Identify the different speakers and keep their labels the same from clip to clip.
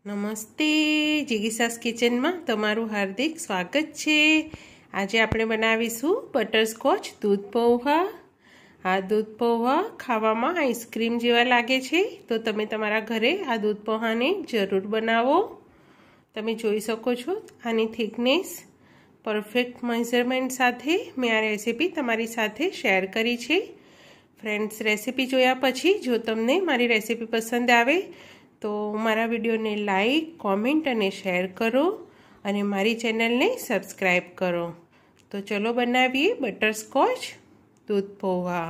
Speaker 1: નમસ્તે જીગીસાસ કિચનમાં તમારું હાર્દિક સ્વાગત છે। આજે આપણે બનાવીશું બટરસ્કોચ દૂધ પૌવા। આ દૂધ પૌવા ખાવામાં આઈસ્ક્રીમ જેવા લાગે છે, તો તમે તમારા ઘરે આ દૂધ પૌવાને જરૂર બનાવો। તમે જોઈ શકો છો આની થિકનેસ પરફેક્ટ મેઝરમેન્ટ સાથે મેં આ રેસીપી તમારી સાથે શેર કરી છે। ફ્રેન્ડ્સ, રેસીપી જોયા પછી જો તમને મારી રેસીપી પસંદ આવે તો મારા વિડીયોને લાઈક, કોમેન્ટ અને શેર કરો અને મારી ચેનલને સબસ્ક્રાઈબ કરો। તો ચલો બનાવીએ બટરસ્કોચ દૂધ પૌવા।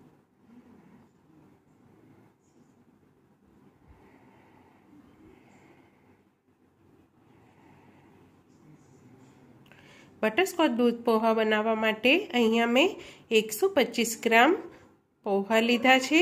Speaker 1: બટરસ્કોચ દૂધ પૌવા બનાવવા માટે અહીંયા મેં 125 ગ્રામ પૌવા લીધા છે।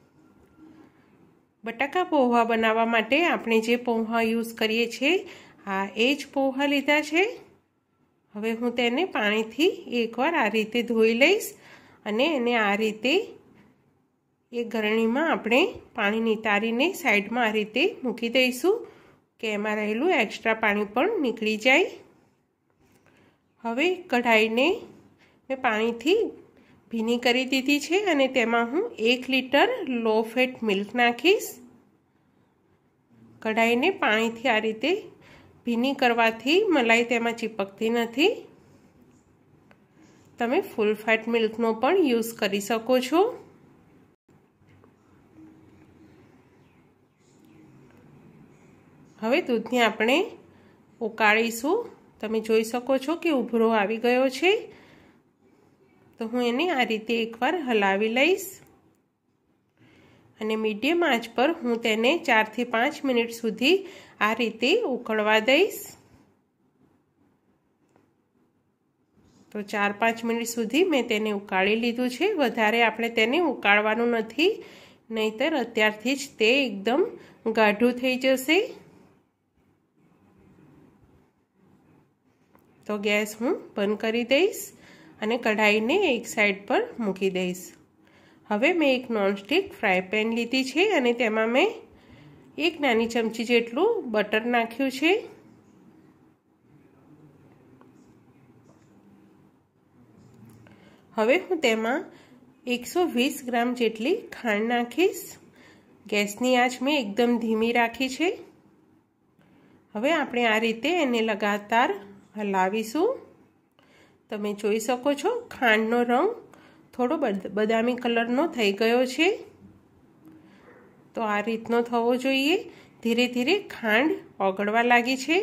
Speaker 1: બટાકા પૌવા બનાવવા માટે આપણે જે પૌવા યુઝ કરીએ છીએ આ એ જ પૌવા લીધા છે। હવે હું તેને પાણીથી એકવાર આ રીતે ધોઈ લઈશ અને એને આ રીતે એક ગરણીમાં આપણે પાણી નિતારીને સાઈડમાં આ રીતે મૂકી દઈશું કે એમાં રહેલું એક્સ્ટ્રા પાણી પણ નીકળી જાય। હવે કઢાઈને મેં પાણીથી ભીની કરી દીધી છે અને તેમાં હું 1 લીટર લો ફેટ મિલ્ક નાખીશ। કઢાઈને પાણીથી આ રીતે ભીની કરવાથી મલાઈ તેમાં ચીપકતી નથી। તમે ફૂલ ફેટ મિલ્કનો પણ યુઝ કરી શકો છો। હવે દૂધને આપણે ઉકાળીશું। તમે જોઈ શકો છો કે ઉભરો આવી ગયો છે, તો હું એને આ રીતે એકવાર હલાવી લઈશ અને મીડિયમ આંચ પર હું તેને 4 થી 5 મિનિટ સુધી આ રીતે ઉકળવા દઈશ। તો 4-5 મિનિટ સુધી મેં તેને ઉકાળી લીધું છે। વધારે આપણે તેને ઉકાળવાનું નથી, નહીતર અત્યારથી જ તે એકદમ ગાઢું થઈ જશે। તો ગેસ હું બંધ કરી દઈશ અને કઢાઈને એક સાઈડ પર મૂકી દઈશ। હવે મેં એક નોનસ્ટિક ફ્રાય પેન લીધી છે અને તેમાં મેં 1 નાની ચમચી જેટલું બટર નાખ્યું છે। હવે હું તેમાં 120 ગ્રામ જેટલી ખાંડ નાખીશ। ગેસની આંચ મેં એકદમ ધીમી રાખી છે। હવે આપણે આ રીતે એને લગાતાર હલાવીશું। તમે જોઈ શકો છો ખાંડનો રંગ થોડો બદામી કલરનો થઈ ગયો છે, તો આ રીતનો થવો જોઈએ। ધીરે ધીરે ખાંડ ઓગળવા લાગી છે।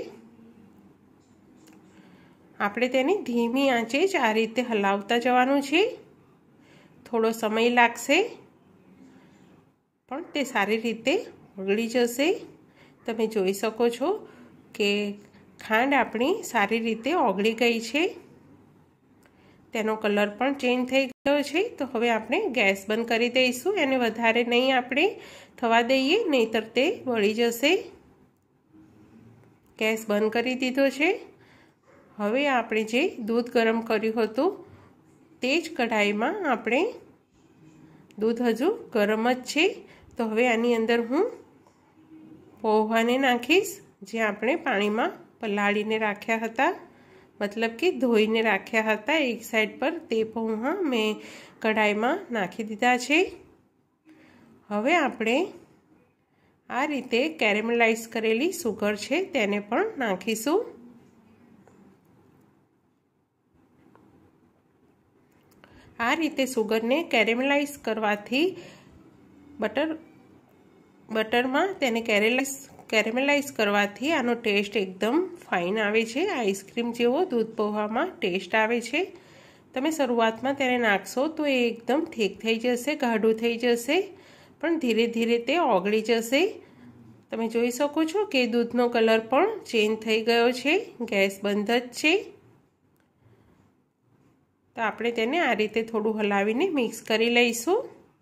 Speaker 1: આપણે તેને ધીમી આંચે જ આ રીતે હલાવતા જવાનું છે। થોડો સમય લાગશે પણ તે સારી રીતે ઓગળી જશે। તમે જોઈ શકો છો કે ખાંડ આપણી સારી રીતે ઓગળી ગઈ છે, તેનો કલર પણ ચેન્જ થઈ ગયો છે। તો હવે આપણે ગેસ બંધ કરી દઈશું, એને વધારે નહીં આપણે થવા દઈએ, નહીંતર તે બળી જશે। ગેસ બંધ કરી દીધો છે। હવે આપણે જે દૂધ ગરમ કર્યું હતું તે જ કઢાઈમાં આપણે દૂધ હજુ ગરમ જ છે, તો હવે આની અંદર હું પૌવાને નાખીશ જે આપણે પાણીમાં પલાળીને રાખ્યા હતા, મતલબ કે ધોઈને રાખ્યા હતા એક સાઈડ પર, તે પૌવા મેં કઢાઈમાં નાખી દીધા છે। હવે આપણે આ રીતે કેરેમલાઇઝ કરેલી સુગર છે તેને પણ નાખીશું। આ રીતે સુગરને કેરેમલાઇઝ કરવાથી બટરમાં તેને કેરેમલાઇઝ કરવાથી આનો ટેસ્ટ એકદમ ફાઇન આવે છે। આઈસ્ક્રીમ જેવો દૂધ પૌવામાં ટેસ્ટ આવે છે। તમે શરૂઆતમાં તેને નાખશો તો એ એકદમ ઠીક થઈ જશે, ગાઢું થઈ જશે, પણ ધીરે ધીરે તે ઓગળી જશે। તમે જોઈ શકો છો કે દૂધનો કલર પણ ચેન્જ થઈ ગયો છે। ગેસ બંધ જ છે, તો આપણે તેને આ રીતે થોડું હલાવીને મિક્સ કરી લઈશું।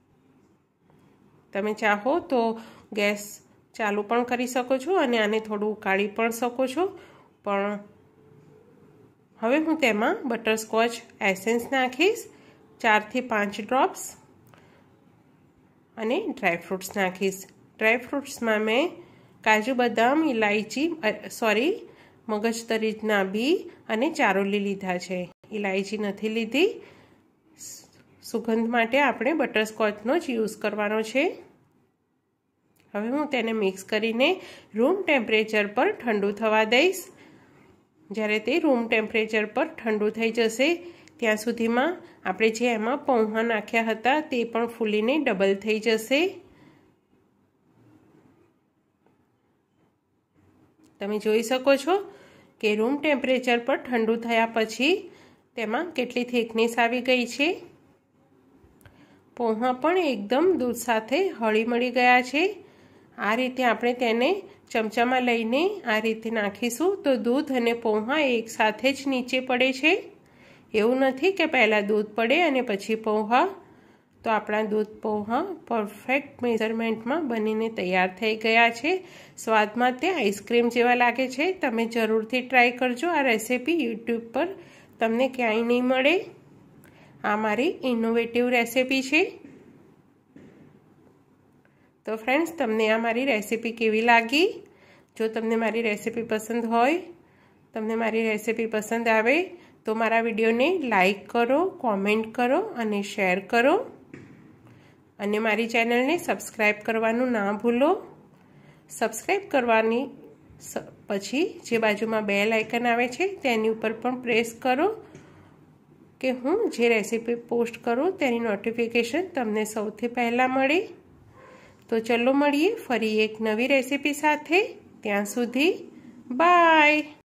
Speaker 1: તમે ચાહો તો ગેસ ચાલુ પણ કરી શકો છો અને આને થોડું ઉકાળી પણ શકો છો, પણ હવે હું તેમાં બટરસ્કોચ એસેન્સ નાખીશ 4 થી 5 ડ્રોપ્સ અને ડ્રાય ફ્રૂટ્સ નાખીશ। ડ્રાય ફ્રૂટ્સમાં મેં કાજુ બદામ ઇલાયચી મગજતરીના બી અને ચારોલી લીધા છે, ઇલાયચી નથી લીધી। સુગંધ માટે આપણે બટરસ્કોચનો જ યુઝ કરવાનો છે। હવે હું તેને મિક્સ કરીને રૂમ ટેમ્પરેચર પર ઠંડુ થવા દઈશ। જ્યારે તે રૂમ ટેમ્પરેચર પર ઠંડુ થઈ જશે ત્યાં સુધીમાં આપણે જે એમાં પૌંહા નાખ્યા હતા તે પણ ફૂલીને ડબલ થઈ જશે। તમે જોઈ શકો છો કે રૂમ ટેમ્પરેચર પર ઠંડુ થયા પછી તેમાં કેટલી થિકનેસ આવી ગઈ છે। પૌંહા પણ એકદમ દૂધ સાથે હળી મળી ગયા છે। આ રીતે આપણે તેને ચમચામાં લઈને આ રીતે નાખીશું તો દૂધ અને પૌંહા એકસાથે જ નીચે પડે છે। એવું નથી કે પહેલાં દૂધ પડે અને પછી પૌંહા। તો આપણા દૂધ પૌંહા પરફેક્ટ મેઝરમેન્ટમાં બનીને તૈયાર થઈ ગયા છે। સ્વાદમાં તે આઈસ્ક્રીમ જેવા લાગે છે। તમે જરૂરથી ટ્રાય કરજો આ રેસીપી, યુટ્યુબ પર તમને ક્યાંય નહીં મળે। આ મારી ઇનોવેટિવ રેસીપી છે। તો ફ્રેન્ડ્સ, તમને આ મારી રેસીપી કેવી લાગી? જો તમને મારી રેસીપી પસંદ હોય, તમને મારી રેસીપી પસંદ આવે તો મારા વિડીયોને લાઈક કરો, કોમેન્ટ કરો અને શેર કરો અને મારી ચેનલને સબસ્ક્રાઈબ કરવાનું ના ભૂલો। સબસ્ક્રાઈબ કરવાની પછી જે બાજુમાં બેલ આઇકન આવે છે તેની ઉપર પણ પ્રેસ કરો કે હું જે રેસીપી પોસ્ટ કરું તેની નોટિફિકેશન તમને સૌથી પહેલાં મળે। તો ચલો મળીએ ફરી એક નવી રેસીપી સાથે। ત્યાં સુધી બાય।